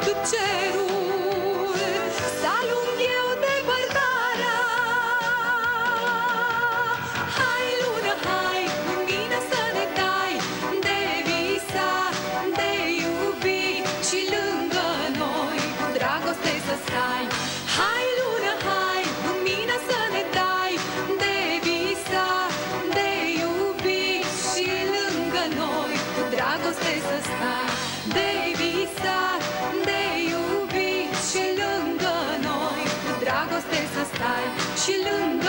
cerul, să alung eu depărtarea. Hai lună, hai, lumină să ne dai, de visat, de iubit și lângă noi cu dragoste să stai. Hai lună, hai, lumină să ne dai, de visat, de iubit și lângă noi cu dragoste să stai. De visat, de iubit și lângă noi cu dragoste să stai și lângă